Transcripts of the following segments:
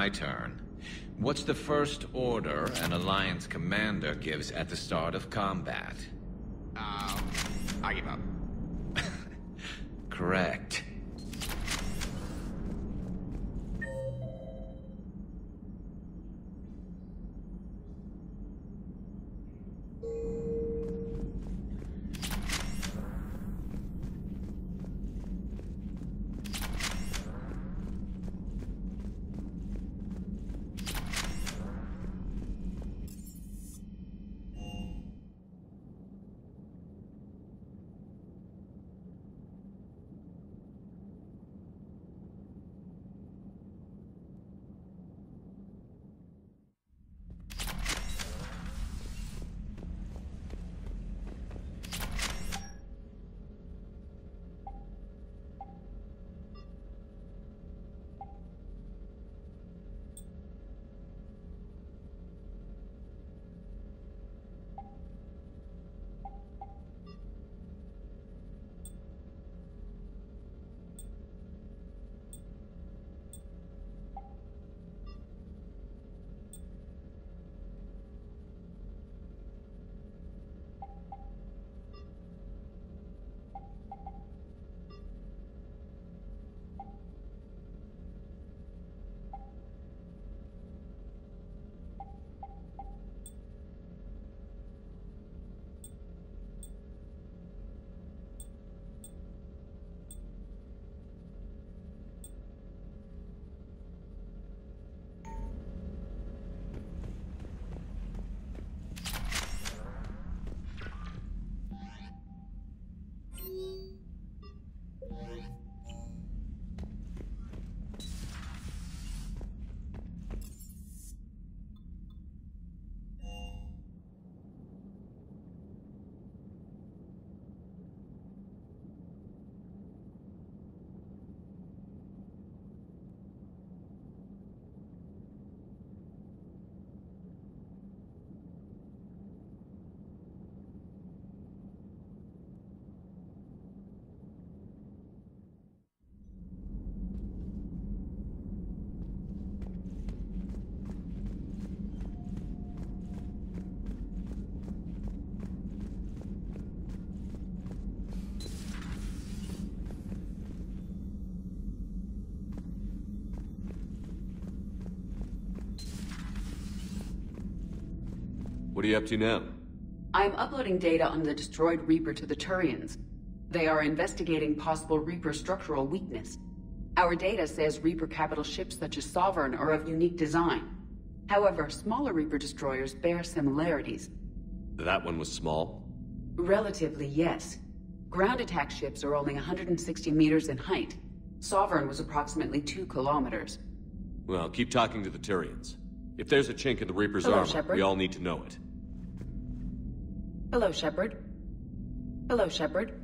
my turn. What's the first order an Alliance commander gives at the start of combat? I give up. Correct. What are you up to now? I'm uploading data on the destroyed Reaper to the Turians. They are investigating possible Reaper structural weakness. Our data says Reaper capital ships such as Sovereign are of unique design. However, smaller Reaper destroyers bear similarities. That one was small? Relatively, yes. Ground attack ships are only 160 meters in height. Sovereign was approximately 2 kilometers. Well, keep talking to the Turians. If there's a chink in the Reaper's Hello, armor, Shepard. we all need to know it. Hello, Shepard. Hello, Shepard.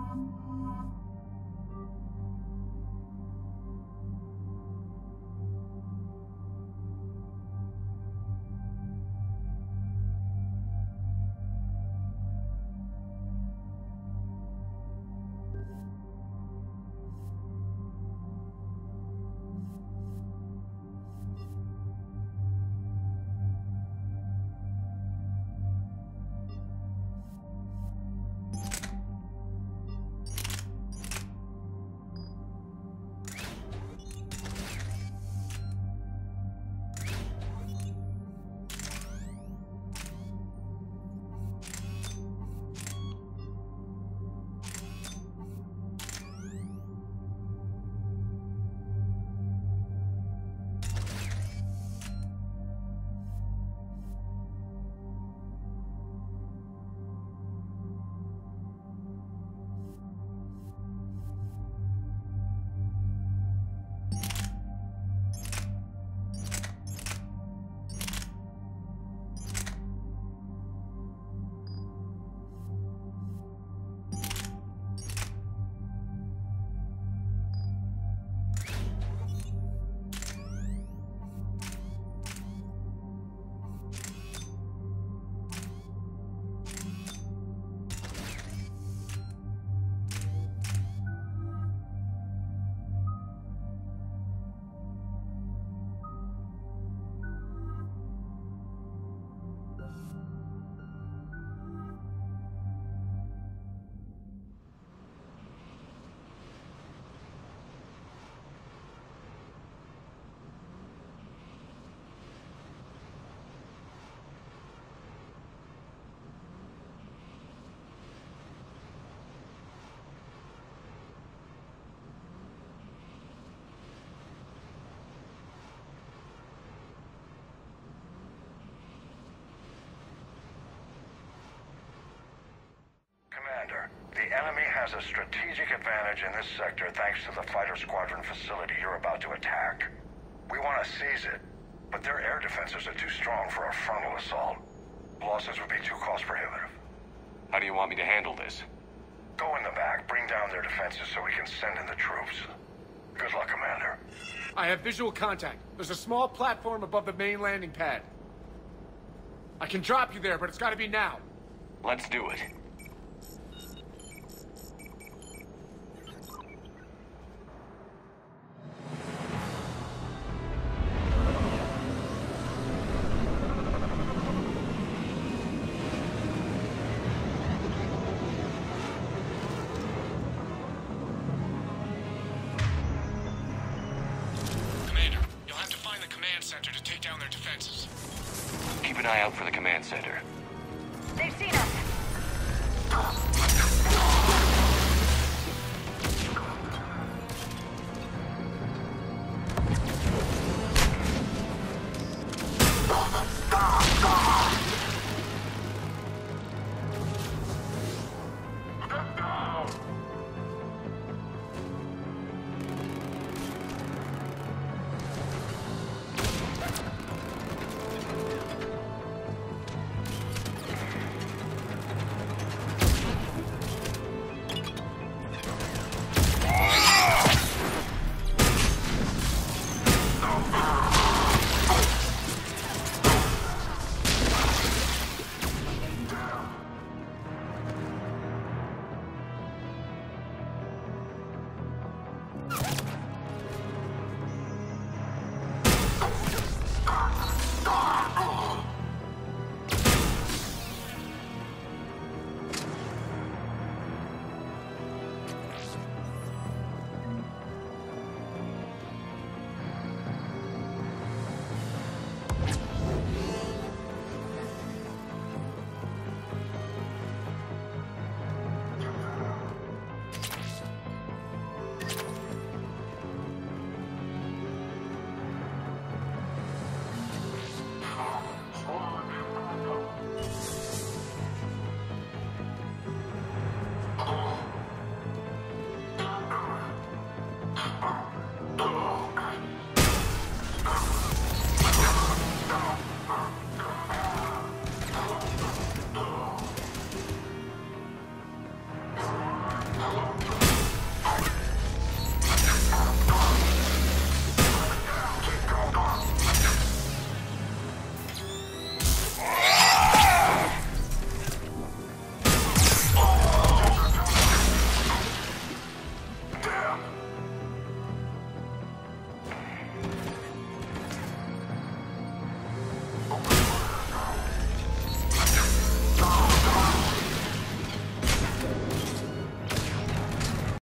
Commander, the enemy has a strategic advantage in this sector thanks to the fighter squadron facility you're about to attack. We want to seize it, but their air defenses are too strong for a frontal assault. Losses would be too cost prohibitive. How do you want me to handle this? Go in the back, bring down their defenses so we can send in the troops. Good luck, Commander. I have visual contact. There's a small platform above the main landing pad. I can drop you there, but it's gotta be now. Let's do it. Center to take down their defenses. Keep an eye out for the command center.